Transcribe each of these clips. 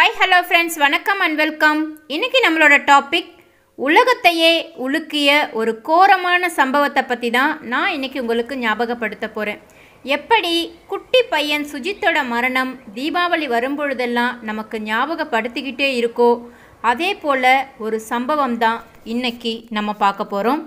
Hi, hello friends, வணக்கம் and welcome. இன்னைக்கு நம்மளோட டாபிக் உலகத்தையே உலுக்கிய ஒரு கோரமான சம்பவத்தை பற்றி தான் நான் இன்னைக்கு உங்களுக்கு ஞாபகப்படுத்த போகிறேன். எப்படி குட்டி பையன் சுஜித்தோட மரணம் தீபாவளி வரும்பொழுதெல்லாம் நமக்கு ஞாபகப்படுத்திக்கிட்டே இருக்கோ அதே போல் ஒரு சம்பவம் தான் இன்னைக்கு நம்ம பார்க்க போகிறோம்.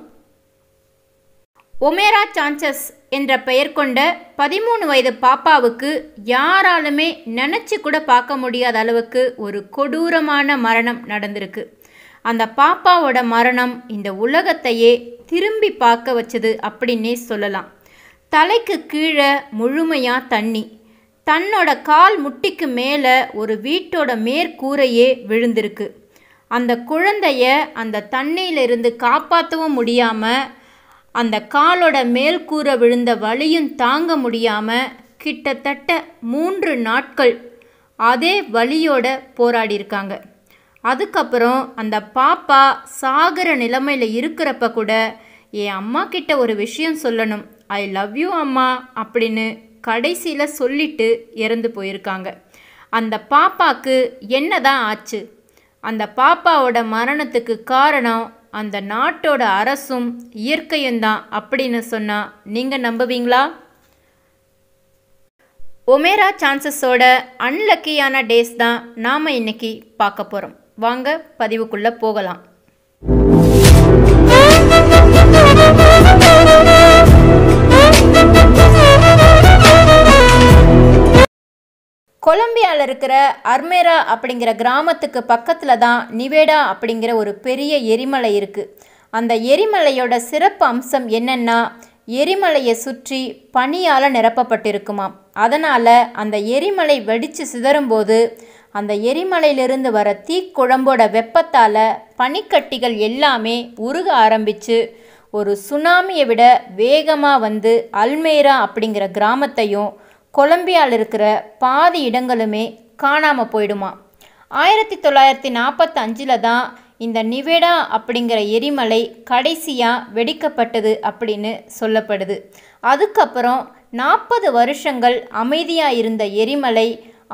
ஒமேரா சான்சஸ் என்ற பெயர் கொண்ட 13 வயது பாப்பாவுக்கு யாராலுமே நினச்சி கூட பார்க்க முடியாத அளவுக்கு ஒரு கொடூரமான மரணம் நடந்திருக்கு. அந்த பாப்பாவோட மரணம் இந்த உலகத்தையே திரும்பி பார்க்க வச்சது அப்படின்னே சொல்லலாம். தலைக்கு கீழே முழுமையாக தண்ணி, தன்னோட கால் முட்டிக்கு மேலே ஒரு வீட்டோட மேற்கூரையே விழுந்திருக்கு. அந்த குழந்தைய அந்த தண்ணியிலிருந்து காப்பாற்றவும் முடியாமல் அந்த காலோட மேல்கூரை விழுந்த வலியும் தாங்க முடியாமல் கிட்டத்தட்ட 3 நாட்கள் அதே வலியோட போராடியிருக்காங்க. அதுக்கப்புறம் அந்த பாப்பா சாகிற நிலைமையில் இருக்கிறப்ப கூட என் அம்மா கிட்ட ஒரு விஷயம் சொல்லணும், ஐ லவ் யூ அம்மா அப்படின்னு கடைசியில் சொல்லிட்டு இறந்து போயிருக்காங்க. அந்த பாப்பாக்கு என்னதான் ஆச்சு? அந்த பாப்பாவோட மரணத்துக்கு காரணம் அந்த நாட்டோட அரசும் இயற்கையும் தான் அப்படின்னு சொன்னால் நீங்கள் நம்புவீங்களா? ஒமேரா சான்சஸோட அன்லக்கியான டேஸ் தான் நாம் இன்னைக்கு பார்க்க போகிறோம். வாங்க பதிவுக்குள்ளே போகலாம். கொலம்பியாவில் இருக்கிற அர்மேரா அப்படிங்கிற கிராமத்துக்கு பக்கத்தில் தான் நிவேடா அப்படிங்கிற ஒரு பெரிய எரிமலை இருக்குது. அந்த எரிமலையோட சிறப்பு அம்சம் என்னென்னா, எரிமலையை சுற்றி பனியால் நிரப்பப்பட்டிருக்குமாம். அதனால் அந்த எரிமலை வெடித்து சிதறும்போது அந்த எரிமலையிலிருந்து வர தீக்குழம்போட வெப்பத்தால் பனிக்கட்டிகள் எல்லாமே உருக ஆரம்பித்து ஒரு சுனாமியை விட வேகமாக வந்து அல்மேரா அப்படிங்கிற கிராமத்தையும் கொலம்பியாவில் இருக்கிற பாதி இடங்களுமே காணாமல் போயிடுமா. 1945 தான் இந்த நிவேடா அப்படிங்கிற எரிமலை கடைசியாக வெடிக்கப்பட்டது அப்படின்னு சொல்லப்படுது. அதுக்கப்புறம் 40 வருஷங்கள் அமைதியாக இருந்த எரிமலை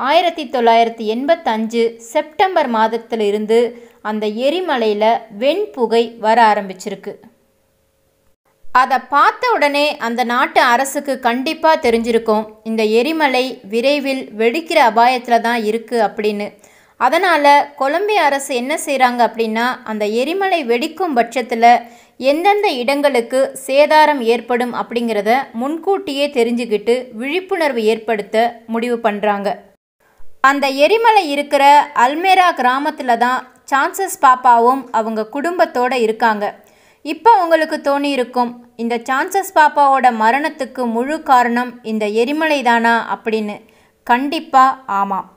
1985 செப்டம்பர் மாதத்திலிருந்து அந்த எரிமலையில் வெண்புகை வர ஆரம்பிச்சிருக்கு. அதை பார்த்த உடனே அந்த நாட்டு அரசுக்கு கண்டிப்பாக தெரிஞ்சிருக்கும் இந்த எரிமலை விரைவில் வெடிக்கிற அபாயத்தில் தான் இருக்குது அப்படின்னு. அதனால் கொலம்பியா அரசு என்ன செய்கிறாங்க அப்படின்னா, அந்த எரிமலை வெடிக்கும் பட்சத்தில் எந்தெந்த இடங்களுக்கு சேதாரம் ஏற்படும் அப்படிங்கிறத முன்கூட்டியே தெரிஞ்சுக்கிட்டு விழிப்புணர்வு ஏற்படுத்த முடிவு பண்ணுறாங்க. அந்த எரிமலை இருக்கிற அல்மேரா கிராமத்தில் தான் சான்சஸ் பாப்பாவும் அவங்க குடும்பத்தோடு இருக்காங்க. இப்போ உங்களுக்கு தோணி இருக்கும், இந்த சான்சஸ் பாப்பாவோட மரணத்துக்கு முழு காரணம் இந்த எரிமலை தானா அப்படின்னு. கண்டிப்பாக ஆமாம்.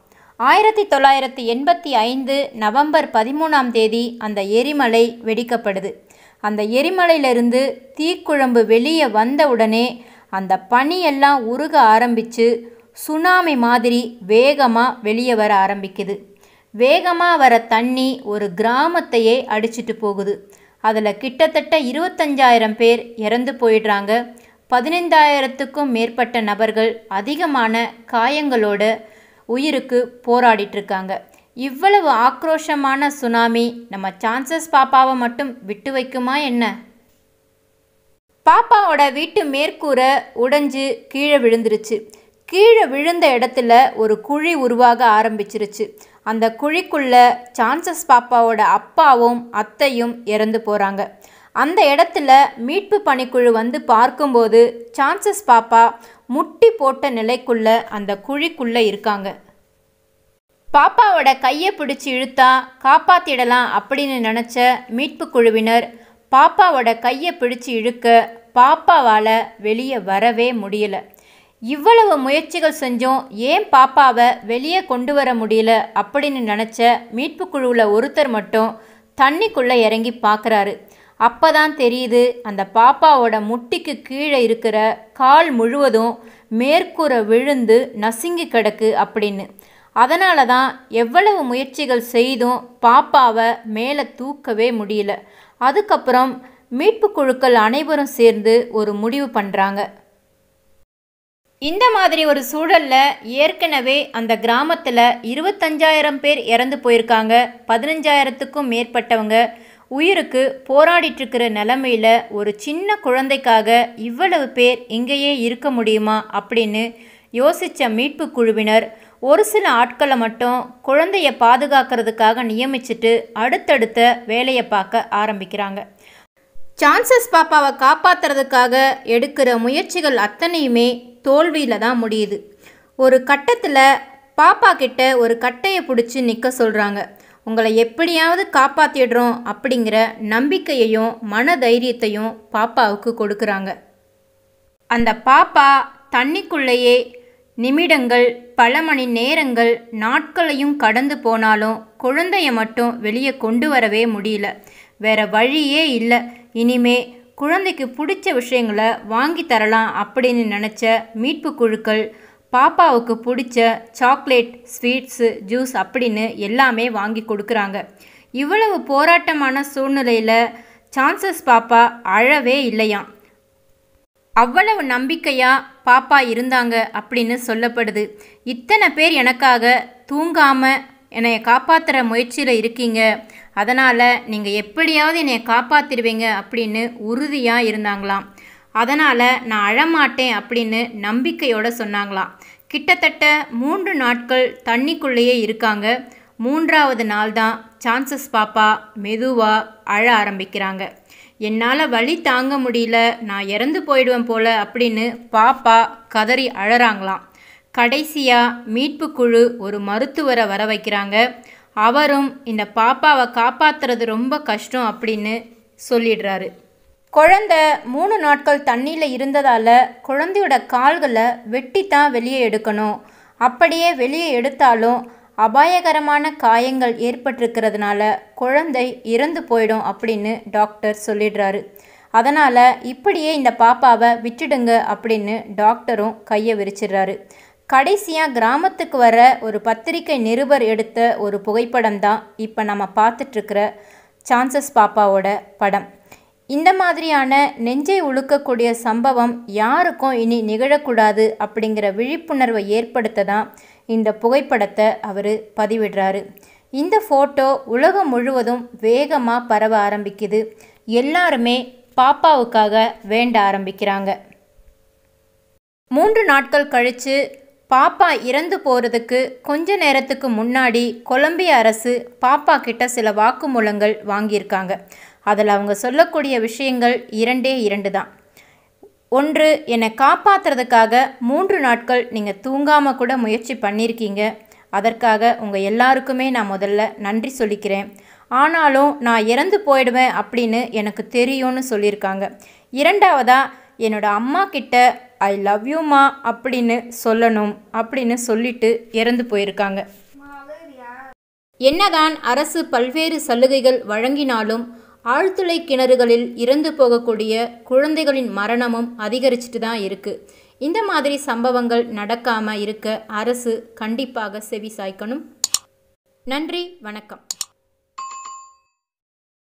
1985 நவம்பர் 13ஆம் தேதி அந்த எரிமலை வெடிக்கப்படுது. அந்த எரிமலையிலிருந்து தீக்குழம்பு வெளியே வந்த உடனே அந்த பனியெல்லாம் உருக ஆரம்பித்து சுனாமி மாதிரி வேகமாக வெளியே வர ஆரம்பிக்குது. வேகமாக வர தண்ணி ஒரு கிராமத்தையே அடிச்சிட்டு போகுது. அதில் கிட்டத்தட்ட 25,000 பேர் இறந்து போயிடுறாங்க. 15,000க்கும் மேற்பட்ட நபர்கள் அதிகமான காயங்களோட உயிருக்கு போராடிட்டுருக்காங்க. இவ்வளவு ஆக்ரோஷமான சுனாமி நம்ம சான்சஸ் பாப்பாவை மட்டும் விட்டு வைக்குமா என்ன? பாப்பாவோட வீட்டு மேற்கூரை உடைஞ்சு கீழே விழுந்துருச்சு. கீழே விழுந்த இடத்துல ஒரு குழி உருவாக ஆரம்பிச்சிருச்சு. அந்த குழிக்குள்ள சான்சஸ் பாப்பாவோட அப்பாவும் அத்தையும் இறந்து போகிறாங்க. அந்த இடத்துல மீட்பு பணிக்குழு வந்து பார்க்கும்போது சான்சஸ் பாப்பா முட்டி போட்ட நிலைக்குள்ள அந்த குழிக்குள்ளே இருக்காங்க. பாப்பாவோட கையை பிடிச்சி இழுத்தா காப்பாற்றிடலாம் அப்படின்னு நினச்ச மீட்பு குழுவினர் பாப்பாவோட கையை பிடிச்சி இழுக்க பாப்பாவால் வெளியே வரவே முடியலை. இவ்வளவு முயற்சிகள் செஞ்சோம், ஏன் பாப்பாவை வெளியே கொண்டு வர முடியல அப்படின்னு நினச்ச மீட்பு குழுவில் ஒருத்தர் மட்டும் தண்ணிக்குள்ளே இறங்கி பார்க்குறாரு. அப்போ தான் தெரியுது, அந்த பாப்பாவோட முட்டிக்கு கீழே இருக்கிற கால் முழுவதும் மேற்கூரை விழுந்து நசுங்கி கிடக்கு அப்படின்னு. அதனால தான் எவ்வளவு முயற்சிகள் செய்தும் பாப்பாவை மேலே தூக்கவே முடியல. அதுக்கப்புறம் மீட்பு குழுக்கள் அனைவரும் சேர்ந்து ஒரு முடிவு பண்ணுறாங்க. இந்த மாதிரி ஒரு சூழலில் ஏற்கனவே அந்த கிராமத்தில் 25,000 பேர் இறந்து போயிருக்காங்க. 15,000க்கும் மேற்பட்டவங்க உயிருக்கு போராடிட்டுருக்கிற நிலமையில் ஒரு சின்ன குழந்தைக்காக இவ்வளவு பேர் இங்கேயே இருக்க முடியுமா அப்படின்னு யோசித்த மீட்பு குழுவினர் ஒரு சில ஆட்களை மட்டும் குழந்தைய பாதுகாக்கிறதுக்காக நியமிச்சுட்டு அடுத்தடுத்த வேலையை பார்க்க ஆரம்பிக்கிறாங்க. சான்சஸ் பாப்பாவை காப்பாற்றுறதுக்காக எடுக்கிற முயற்சிகள் அத்தனையுமே தோல்வியில் தான் முடியுது. ஒரு கட்டத்தில் பாப்பா கிட்ட ஒரு கட்டையை பிடிச்சி நிற்க சொல்கிறாங்க. உங்களை எப்படியாவது காப்பாற்றிடுறோம் அப்படிங்கிற நம்பிக்கையையும் மனதைரியத்தையும் பாப்பாவுக்கு கொடுக்குறாங்க. அந்த பாப்பா தண்ணிக்குள்ளேயே நிமிடங்கள், பல மணி நேரங்கள், நாட்களையும் கடந்து போனாலும் குழந்தைய மட்டும் வெளியே கொண்டு வரவே முடியல. வேற வழியே இல்லை. இனிமே குழந்தைக்கு பிடிச்ச விஷயங்களை வாங்கி தரலாம் அப்படின்னு நினச்ச மீட்பு குழுக்கள் பாப்பாவுக்கு பிடிச்ச சாக்லேட், ஸ்வீட்ஸு, ஜூஸ் அப்படின்னு எல்லாமே வாங்கி கொடுக்குறாங்க. இவ்வளவு போராட்டமான சூழ்நிலையில் சான்சஸ் பாப்பா அழவே இல்லையாம். அவ்வளவு நம்பிக்கையாக பாப்பா இருந்தாங்க அப்படின்னு சொல்லப்படுது. இத்தனை பேர் எனக்காக தூங்காமல் என்னை காப்பாற்றுற முயற்சியில் இருக்கீங்க, அதனால் நீங்கள் எப்படியாவது என்னை காப்பாற்றிடுவீங்க அப்படின்னு உறுதியாக இருந்தாங்களாம். அதனால் நான் அழமாட்டேன் அப்படின்னு நம்பிக்கையோடு சொன்னாங்களாம். கிட்டத்தட்ட 3 நாட்கள் தண்ணிக்குள்ளேயே இருக்காங்க. 3ஆவது நாள் தான் சான்சஸ் பாப்பா மெதுவாக அழ ஆரம்பிக்கிறாங்க. என்னால் வலி தாங்க முடியல, நான் இறந்து போயிடுவேன் போல அப்படின்னு பாப்பா கதறி அழறாங்களாம். கடைசியாக மீட்பு குழு ஒரு மருத்துவரை வர வைக்கிறாங்க. அவரும் இந்த பாப்பாவை காப்பாற்றுறது ரொம்ப கஷ்டம் அப்படின்னு சொல்லிடுறாரு. குழந்தை 3 நாட்கள் தண்ணியில் இருந்ததால் குழந்தையோட கால்களை வெட்டித்தான் வெளியே எடுக்கணும். அப்படியே வெளியே எடுத்தாலும் அபாயகரமான காயங்கள் ஏற்பட்டிருக்கிறதுனால குழந்தை இறந்து போயிடும் அப்படின்னு டாக்டர் சொல்லிடுறாரு. அதனால் இப்படியே இந்த பாப்பாவை விட்டுடுங்க அப்படின்னு டாக்டரும் கையை விரிச்சிடுறாரு. கடைசியாக கிராமத்துக்கு வர ஒரு பத்திரிகை நிருபர் எடுத்த ஒரு புகைப்படம் தான் இப்போ நம்ம பார்த்துட்ருக்கிற சான்சஸ் பாப்பாவோட படம். இந்த மாதிரியான நெஞ்சை உழுக்கக்கூடிய சம்பவம் யாருக்கும் இனி நிகழக்கூடாது அப்படிங்கிற விழிப்புணர்வை ஏற்படுத்த தான் இந்த புகைப்படத்தை அவர் பதிவிடுறாரு. இந்த ஃபோட்டோ உலகம் முழுவதும் வேகமாக பரவ ஆரம்பிக்குது. எல்லாருமே பாப்பாவுக்காக வேண்ட ஆரம்பிக்கிறாங்க. 3 நாட்கள் கழித்து பாப்பா இறந்து போகிறதுக்கு கொஞ்ச நேரத்துக்கு முன்னாடி கொலம்பியா அரசு பாப்பா கிட்ட சில வாக்குமூலங்கள் வாங்கியிருக்காங்க. அதில் அவங்க சொல்லக்கூடிய விஷயங்கள் 2 தான். 1, என்னை காப்பாற்றுறதுக்காக 3 நாட்கள் நீங்கள் தூங்காமல் கூட முயற்சி பண்ணியிருக்கீங்க. அதற்காக உங்கள் எல்லாருக்குமே நான் முதல்ல நன்றி சொல்லிக்கிறேன். ஆனாலும் நான் இறந்து போயிடுவேன் அப்படின்னு எனக்கு தெரியும்னு சொல்லியிருக்காங்க. 2வதாக என்னோட அம்மா கிட்ட ஐ லவ் யூமா அப்படின்னு சொல்லணும் அப்படின்னு சொல்லிட்டு இறந்து போயிருக்காங்க. என்னதான் அரசு பல்வேறு சலுகைகள் வழங்கினாலும் ஆழ்துளை கிணறுகளில் இறந்து போகக்கூடிய குழந்தைகளின் மரணமும் அதிகரிச்சுட்டு தான் இருக்குது. இந்த மாதிரி சம்பவங்கள் நடக்காமல் இருக்க அரசு கண்டிப்பாக செவி சாய்க்கணும். நன்றி, வணக்கம்.